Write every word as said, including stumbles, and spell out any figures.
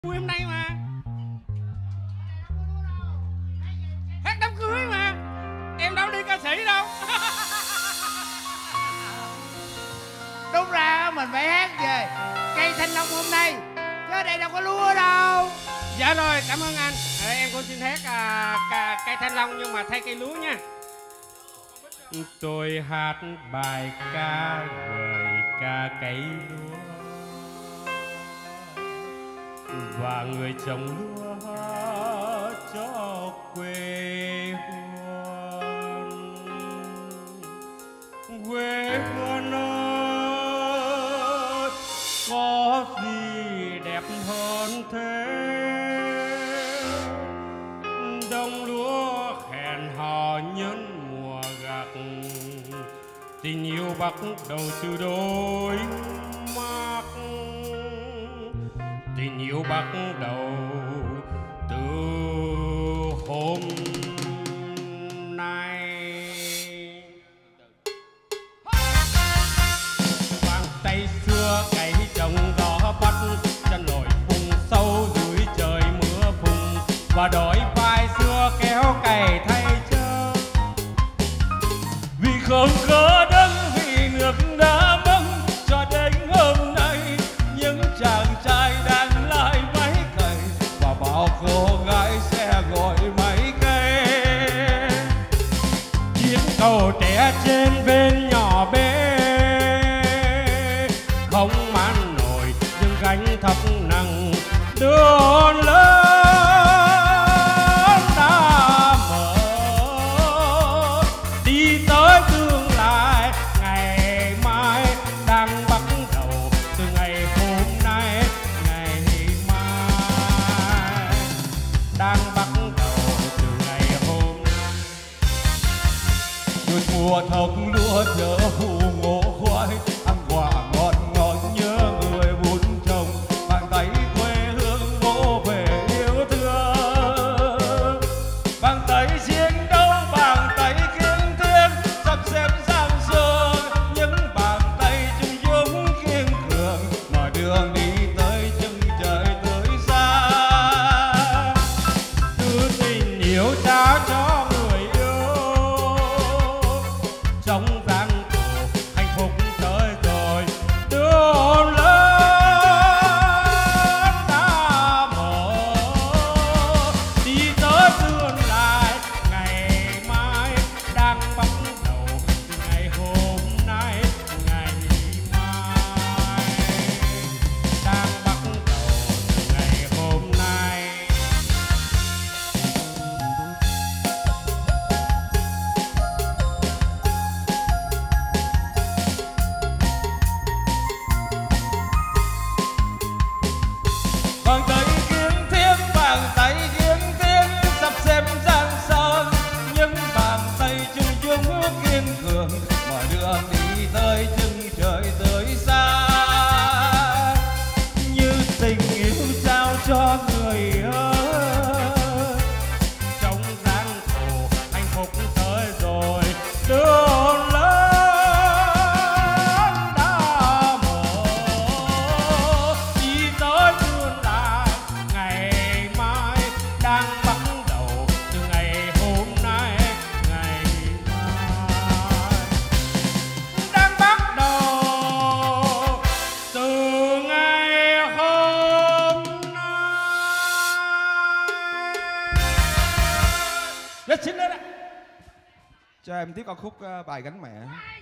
Vui hôm nay mà. Hát đám cưới mà. Em đâu đi ca sĩ đâu. Đúng ra mình phải hát về cây thanh long hôm nay, chứ ở đây đâu có lúa đâu. Dạ rồi, cảm ơn anh. à, Em cũng xin hát à, ca, cây thanh long nhưng mà thay cây lúa nha. Tôi hát bài ca vời ca cây lúa, và người trồng lúa cho quê hương. Quê hương ơi, có gì đẹp hơn thế? Đồng lúa hẹn hò nhân mùa gặt, tình yêu bắt đầu từ đôi mắt. Tình yêu bắt đầu từ hôm nay. Bàn tay xưa cày trồng gió bắt, chân nổi vùng sâu dưới trời mưa phùn, và đôi vai xưa kéo cày thay chân. Vì không có đất, vì nước đã mất, cho đến hôm nay những chàng trai đang lái máy cày, và bao cô gái sẽ gọi máy cây. Chiếc cầu trẻ trên bên nhỏ bé không mang nổi những gánh thấp nặng, đường lớn đã mở đi tới tương lai. Ngày mai đang bắt đầu từ ngày hôm nay, ngày mai đang bắt đầu từ ngày hôm nay. Được mùa thông lúa chợ phụ ngô khoai, ăn quả ngọt ngọt nhớ người vun trồng, bàn tay quê hương vỗ về yêu thương. Bàn tay chiến đấu, bàn tay kiên thiêng, sắp xếp sang sương, những bàn tay chung dũng kiên cường, mở đường đi tới chân trời tới xa. Từ tình yêu trao cho người yêu, trong gian khổ hạnh phúc tới rồi, đường lớn đã mở đi tới tương lai. Ngày mai đang bắt đầu từ ngày hôm nay, ngày mai đang bắt đầu từ ngày hôm nay. Bàn tay kiên thiêng, bàn tay kiên thiêng, sắp xếp giang sơn, những bàn tay chung dũng kiên cường, mở đường đi tới chân trời tới xa. Như tình yêu trao cho người ơi, trong gian khổ hạnh phúc tới rồi, đường lớn đã mở đi tới tương lai. Ngày mai đang bắt đầu từ ngày hôm nay, ngày mai đang bắt đầu từ ngày hôm nay. Rất xin lên ạ. Cho em tiếp ca khúc uh, bài Gánh Mẹ.